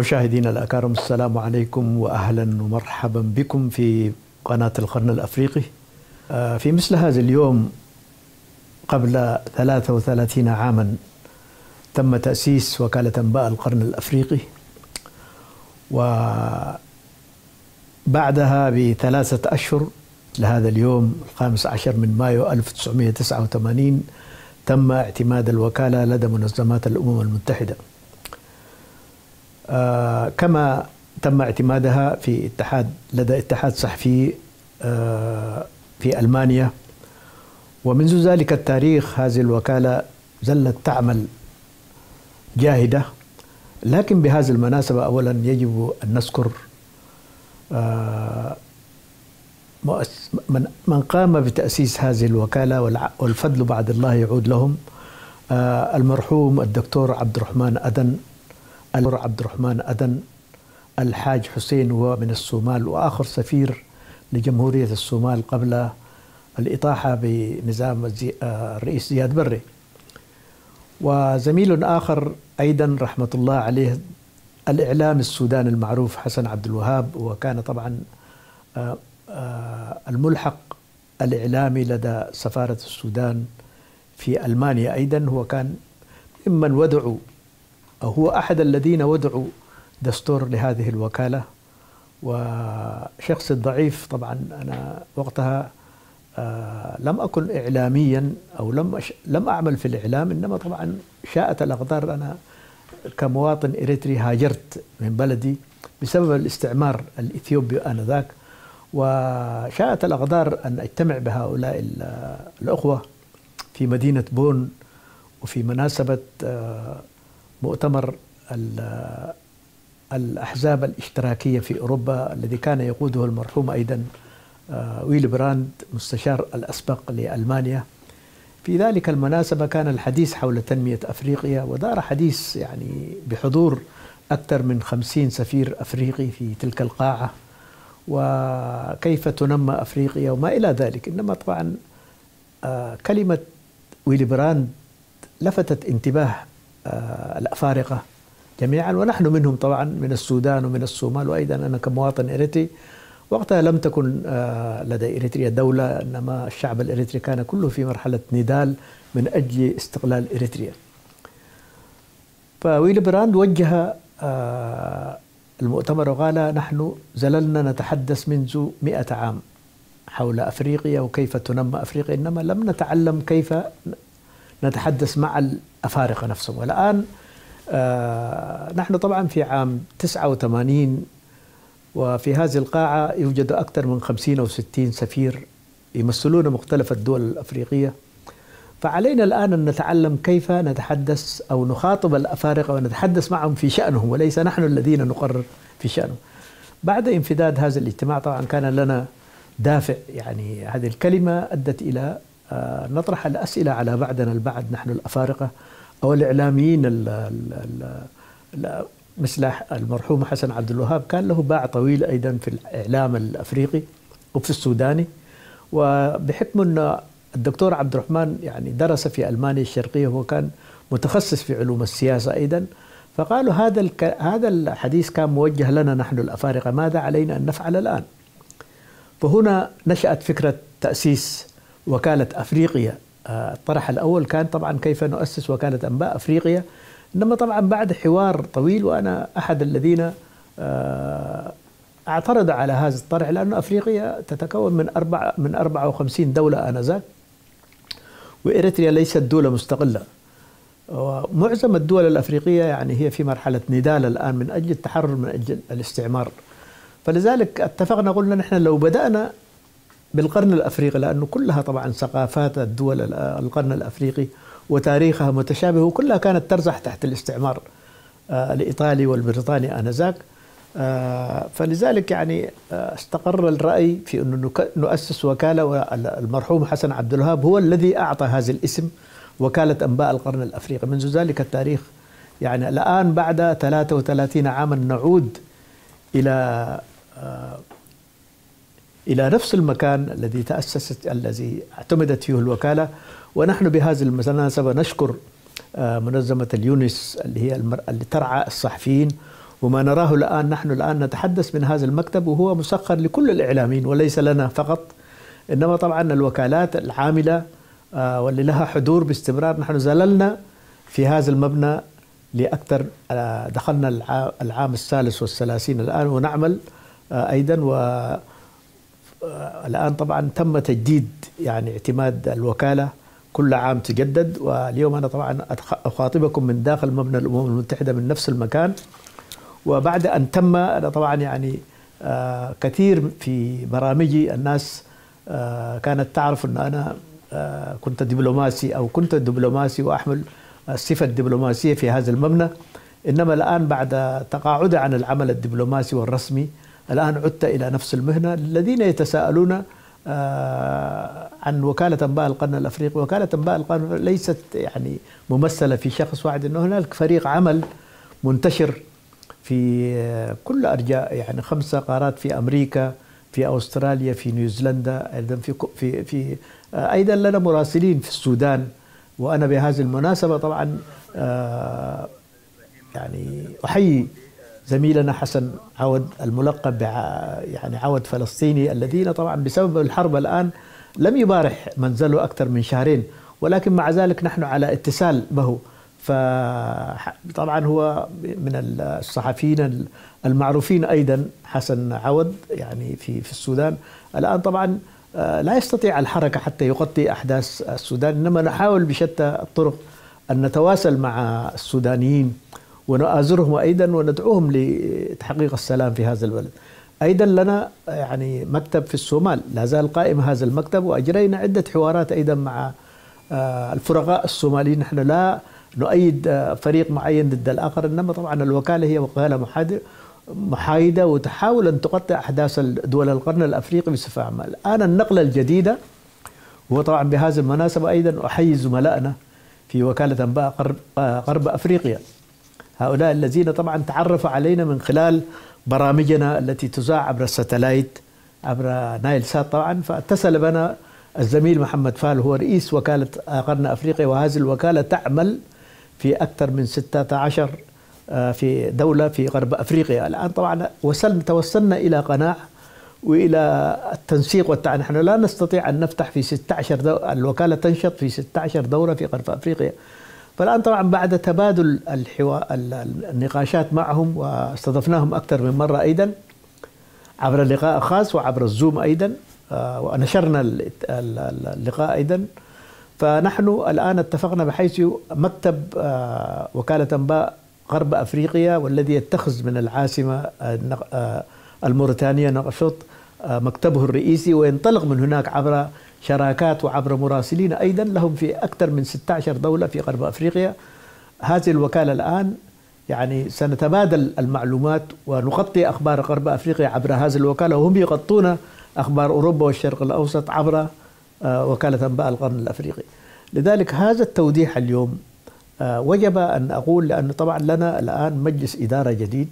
مشاهدينا الأكارم، السلام عليكم وأهلا ومرحبا بكم في قناة القرن الأفريقي. في مثل هذا اليوم قبل 33 عاما تم تأسيس وكالة أنباء القرن الأفريقي، وبعدها ب3 أشهر لهذا اليوم 15 من مايو 1989 تم اعتماد الوكالة لدى منظمات الأمم المتحدة. كما تم اعتمادها لدى اتحاد صحفي في ألمانيا، ومنذ ذلك التاريخ هذه الوكالة ظلت تعمل جاهدة. لكن بهذه المناسبة أولا يجب أن نذكر من قام بتأسيس هذه الوكالة، والفضل بعد الله يعود لهم، المرحوم الدكتور عبد الرحمن أدن، الحاج حسين هو من الصومال وآخر سفير لجمهورية الصومال قبل الإطاحة بنظام الرئيس زياد بري، وزميل آخر أيضا رحمة الله عليه الإعلام السوداني المعروف حسن عبد الوهاب، وكان طبعا الملحق الإعلامي لدى سفارة السودان في ألمانيا. أيضا هو كان ممن ودعوا، أو هو أحد الذين ودعوا دستور لهذه الوكالة. وشخص ضعيف طبعا، أنا وقتها لم أكن إعلاميا أو لم أعمل في الإعلام، إنما طبعا شاءت الأقدار، أنا كمواطن إريتري هاجرت من بلدي بسبب الاستعمار الإثيوبي آنذاك، وشاءت الأقدار أن أجتمع بهؤلاء الأخوة في مدينة بون، وفي مناسبة مؤتمر الأحزاب الاشتراكية في أوروبا الذي كان يقوده المرحوم أيضا ويلي براند مستشار الأسبق لألمانيا. في ذلك المناسبة كان الحديث حول تنمية أفريقيا، ودار حديث يعني بحضور أكثر من 50 سفير أفريقي في تلك القاعة، وكيف تنمى أفريقيا وما إلى ذلك. إنما طبعا كلمة ويلي براند لفتت انتباه الأفارقة جميعا، ونحن منهم طبعا، من السودان ومن الصومال، وأيضا أنا كمواطن إريتري. وقتها لم تكن لدى إريتريا دولة، إنما الشعب الإريتري كان كله في مرحلة نضال من أجل استقلال إريتريا. فويلي براند وجه المؤتمر وقال: نحن زللنا نتحدث منذ 100 عام حول أفريقيا وكيف تنمى أفريقيا، إنما لم نتعلم كيف نتحدث مع الأفارقة نفسهم. والآن نحن طبعا في عام 89، وفي هذه القاعة يوجد أكثر من 50 أو 60 سفير يمثلون مختلف الدول الأفريقية. فعلينا الآن أن نتعلم كيف نتحدث أو نخاطب الأفارقة ونتحدث معهم في شأنهم، وليس نحن الذين نقرر في شأنهم. بعد انفداد هذا الاجتماع طبعا كان لنا دافع، يعني هذه الكلمة أدت إلى نطرح الأسئلة على بعضنا البعض، نحن الأفارقة أو الإعلاميين مثل المرحوم حسن عبد الوهاب، كان له باع طويل أيضا في الإعلام الأفريقي وفي السوداني. وبحكم أن الدكتور عبد الرحمن يعني درس في ألمانيا الشرقية، وهو كان متخصص في علوم السياسة أيضا، فقالوا هذا الحديث كان موجه لنا نحن الأفارقة، ماذا علينا أن نفعل الآن؟ فهنا نشأت فكرة تأسيس وكالة أفريقيا. الطرح الأول كان طبعا كيف نؤسس وكالة أنباء أفريقيا، إنما طبعا بعد حوار طويل، وأنا أحد الذين اعترض على هذا الطرح، لأن أفريقيا تتكون من 54 دولة آنذاك، وإريتريا ليست دولة مستقلة، ومعظم الدول الأفريقية يعني هي في مرحلة نضال الآن من أجل التحرر من أجل الاستعمار. فلذلك اتفقنا، قلنا نحن لو بدأنا بالقرن الأفريقي، لأنه كلها طبعا ثقافات الدول القرن الأفريقي وتاريخها متشابه، وكلها كانت ترزح تحت الاستعمار الإيطالي والبريطاني آنذاك. فلذلك يعني استقر الرأي في أن نؤسس وكالة، والمرحوم حسن عبد الوهاب هو الذي أعطى هذا الاسم وكالة أنباء القرن الأفريقي. منذ ذلك التاريخ يعني الآن بعد 33 عاما نعود إلى نفس المكان الذي اعتمدت فيه الوكالة. ونحن بهذه المناسبة نشكر منظمة اليونس اللي ترعى الصحفيين، وما نراه الآن، نحن الآن نتحدث من هذا المكتب وهو مسخر لكل الإعلاميين وليس لنا فقط، إنما طبعا الوكالات العاملة واللي لها حضور باستمرار. نحن زللنا في هذا المبنى لأكثر، دخلنا العام الثالث والثلاثين الآن ونعمل أيضا. والآن طبعا تم تجديد يعني اعتماد الوكالة كل عام تجدد. واليوم أنا طبعا أخاطبكم من داخل مبنى الأمم المتحدة من نفس المكان. وبعد أن تم، أنا طبعا يعني كثير في برامجي الناس كانت تعرف أن أنا كنت دبلوماسي أو كنت دبلوماسي وأحمل الصفة الدبلوماسية في هذا المبنى. إنما الآن بعد تقاعد عن العمل الدبلوماسي والرسمي، الآن عدت إلى نفس المهنة. الذين يتساءلون عن وكالة أنباء القرن الأفريقي، وكالة أنباء القرن ليست يعني ممثلة في شخص واحد، إنه هناك فريق عمل منتشر في كل أرجاء، يعني 5 قارات، في أمريكا، في أستراليا، في نيوزيلندا، أيضا في أيضا لنا مراسلين في السودان. وأنا بهذه المناسبة طبعا يعني أحيي زميلنا حسن عود الملقب يعني عود فلسطيني، الذين طبعا بسبب الحرب الآن لم يبارح منزله أكثر من شهرين، ولكن مع ذلك نحن على اتصال به. فطبعا هو من الصحفيين المعروفين أيضا حسن عود يعني في السودان. الآن طبعا لا يستطيع الحركة حتى يغطي أحداث السودان، إنما نحاول بشتى الطرق أن نتواصل مع السودانيين ونؤازرهم أيضا وندعوهم لتحقيق السلام في هذا البلد. أيضا لنا يعني مكتب في الصومال، لا زال قائم هذا المكتب، وأجرينا عدة حوارات أيضا مع الفرقاء الصوماليين. نحن لا نؤيد فريق معين ضد الآخر، إنما طبعا الوكالة هي وكالة محايدة وتحاول أن تغطي أحداث دول القرن الأفريقي بصفة عامة. الآن النقلة الجديدة، وطبعا بهذه المناسبة أيضا أحيي زملائنا في وكالة أنباء غرب أفريقيا، هؤلاء الذين طبعا تعرفوا علينا من خلال برامجنا التي تذاع عبر الساتلايت عبر نايل سات طبعا. فاتصل بنا الزميل محمد فال، هو رئيس وكالة قرن أفريقيا، وهذه الوكالة تعمل في أكثر من 16 في دولة في غرب أفريقيا. الآن طبعا توصلنا إلى قناعة وإلى التنسيق نحن لا نستطيع أن نفتح في 16 دولة، الوكالة تنشط في 16 دولة في غرب أفريقيا. فالآن طبعا بعد تبادل النقاشات معهم، واستضفناهم أكثر من مرة أيضا عبر لقاء خاص وعبر الزوم أيضا، ونشرنا اللقاء أيضا. فنحن الآن اتفقنا بحيث مكتب وكالة أنباء غرب أفريقيا، والذي يتخذ من العاصمة الموريتانية نقشوط مكتبه الرئيسي، وينطلق من هناك عبر شراكات وعبر مراسلين أيضا لهم في أكثر من 16 دولة في غرب أفريقيا. هذه الوكالة الآن يعني سنتبادل المعلومات ونغطي أخبار غرب أفريقيا عبر هذه الوكالة، وهم يغطون أخبار أوروبا والشرق الأوسط عبر وكالة أنباء القرن الأفريقي. لذلك هذا التوضيح اليوم وجب أن أقول، لأن طبعا لنا الآن مجلس إدارة جديد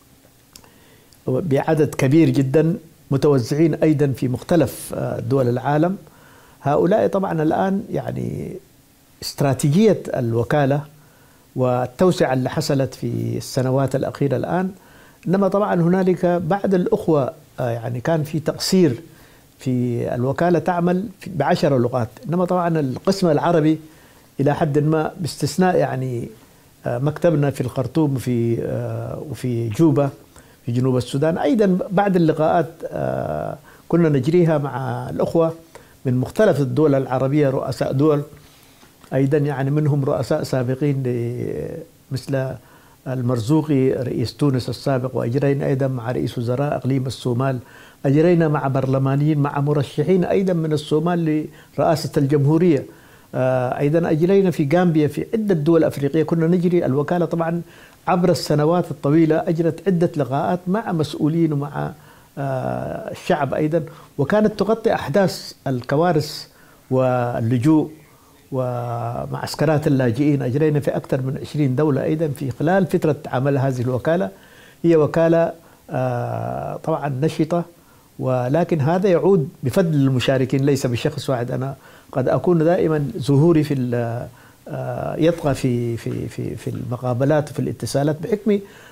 بعدد كبير جدا متوزعين أيضا في مختلف دول العالم. هؤلاء طبعا الآن يعني استراتيجية الوكالة والتوسعة اللي حصلت في السنوات الأخيرة الآن، إنما طبعا هنالك بعض الأخوة يعني كان في تقصير في الوكالة، تعمل ب10 لغات، إنما طبعا القسم العربي إلى حد ما باستثناء يعني مكتبنا في الخرطوم وفي جوبا في جنوب السودان. أيضا بعد اللقاءات كنا نجريها مع الأخوة من مختلف الدول العربية، رؤساء دول أيضا يعني منهم رؤساء سابقين مثل المرزوقي رئيس تونس السابق، وأجرينا أيضا مع رئيس وزراء إقليم الصومال، أجرينا مع برلمانيين، مع مرشحين أيضا من الصومال لرئاسة الجمهورية، أيضا أجرينا في غامبيا، في عدة دول أفريقية كنا نجري. الوكالة طبعا عبر السنوات الطويلة أجرت عدة لقاءات مع مسؤولين ومع الشعب أيضا، وكانت تغطي أحداث الكوارث واللجوء ومعسكرات اللاجئين. أجرينا في أكثر من 20 دولة أيضا في خلال فترة عمل هذه الوكالة. هي وكالة طبعا نشطة، ولكن هذا يعود بفضل المشاركين ليس بشخص واحد. أنا قد أكون دائما ظهوري في يبقى في المقابلات وفي الاتصالات بحكم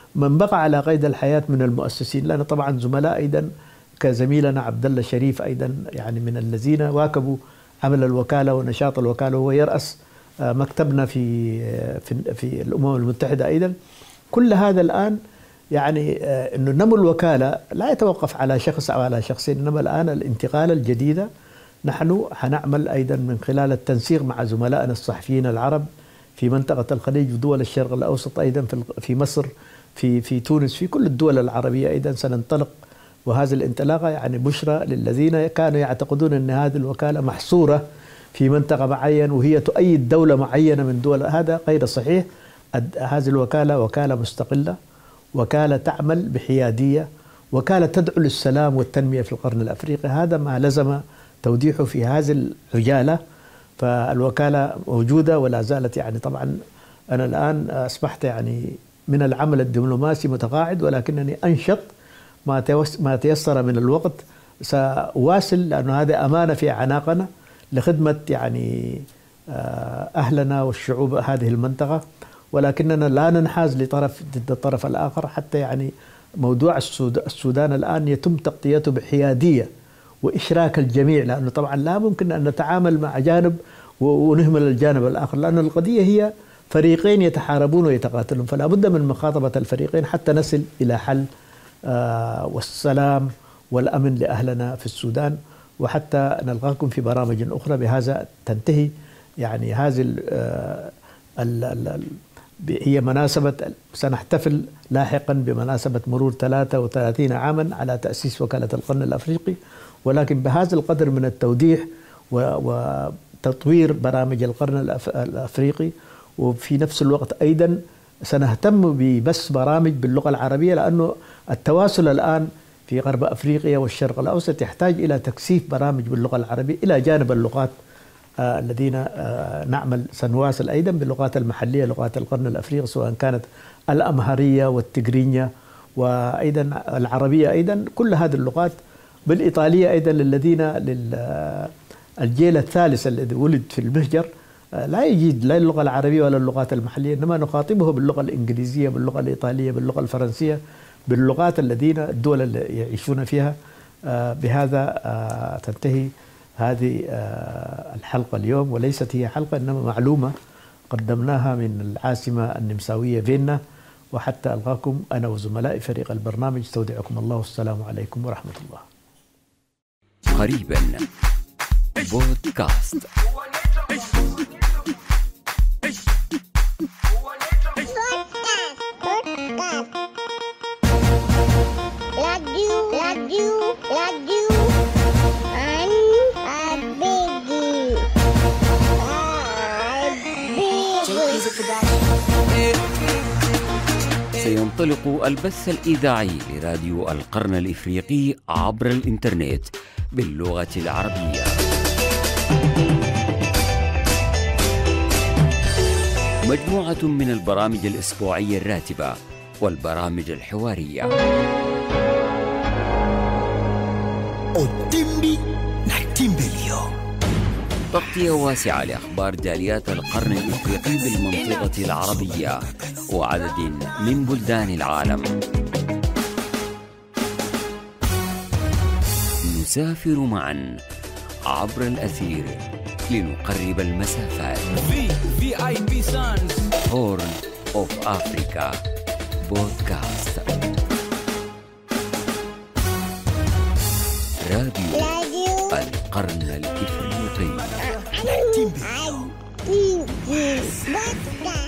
من بقى على قيد الحياة من المؤسسين، لأن طبعا زملاء أيضا كزميلنا عبد الله الشريف أيضا يعني من الذين واكبوا عمل الوكالة ونشاط الوكالة، وهو يرأس مكتبنا في الأمم المتحدة أيضا. كل هذا الآن يعني أنه نمو الوكالة لا يتوقف على شخص أو على شخصين، إنما الآن الانتقالة الجديدة نحن هنعمل أيضا من خلال التنسيق مع زملائنا الصحفيين العرب في منطقة الخليج ودول الشرق الأوسط، أيضا في مصر، في تونس، في كل الدول العربية أيضا سننطلق. وهذه الانطلاقة يعني بشرى للذين كانوا يعتقدون أن هذه الوكالة محصورة في منطقة معينة وهي تؤيد دولة معينة من دول، هذا غير صحيح. هذه الوكالة وكالة مستقلة، وكالة تعمل بحيادية، وكالة تدعو للسلام والتنمية في القرن الأفريقي. هذا ما لزم توضيحه في هذه العجالة. فالوكالة موجودة ولا زالت، يعني طبعا أنا الآن أصبحت يعني من العمل الدبلوماسي متقاعد، ولكنني أنشط ما تيسر من الوقت. سأواصل لأنه هذا أمانة في أعناقنا لخدمة يعني أهلنا والشعوب هذه المنطقة، ولكننا لا ننحاز لطرف ضد الطرف الآخر. حتى يعني موضوع السودان الآن يتم تغطيته بحيادية وإشراك الجميع، لأنه طبعا لا ممكن أن نتعامل مع جانب ونهمل الجانب الآخر، لأن القضية هي فريقين يتحاربون ويتقاتلون، فلا بد من مخاطبة الفريقين حتى نصل إلى حل والسلام والأمن لأهلنا في السودان. وحتى نلقاكم في برامج أخرى. بهذا تنتهي يعني هذه هي مناسبة، سنحتفل لاحقا بمناسبة مرور 33 عاما على تأسيس وكالة القرن الأفريقي، ولكن بهذا القدر من التوضيح وتطوير برامج القرن الأفريقي. وفي نفس الوقت أيضا سنهتم ببث برامج باللغة العربية، لأنه التواصل الآن في غرب أفريقيا والشرق الأوسط يحتاج إلى تكثيف برامج باللغة العربية إلى جانب اللغات الذين نعمل. سنواصل أيضا باللغات المحلية، لغات القرن الأفريقي، سواء كانت الأمهرية والتجرينية وأيضا العربية أيضا، كل هذه اللغات، بالإيطالية أيضا للذين الجيل الثالث الذي ولد في المهجر لا يجيد لا اللغة العربية ولا اللغات المحلية، إنما نخاطبه باللغة الإنجليزية، باللغة الإيطالية، باللغة الفرنسية، باللغات الدول اللي يعيشون فيها. بهذا تنتهي هذه الحلقة اليوم، وليست هي حلقة إنما معلومة قدمناها من العاصمة النمساوية فيينا. وحتى ألقاكم أنا وزملائي فريق البرنامج، استودعكم الله والسلام عليكم ورحمة الله. قريبا بودكاست. سينطلق البث الإذاعي لراديو القرن الإفريقي عبر الإنترنت باللغة العربية. مجموعة من البرامج الأسبوعية الراتبة والبرامج الحوارية. تغطية واسعة لأخبار جاليات القرن الإفريقي بالمنطقة العربية وعدد من بلدان العالم. نسافر معا عبر الأثير لنقرب المسافات. هورن أوف أفريكا بودكاست. راديو القرن الإفريقي.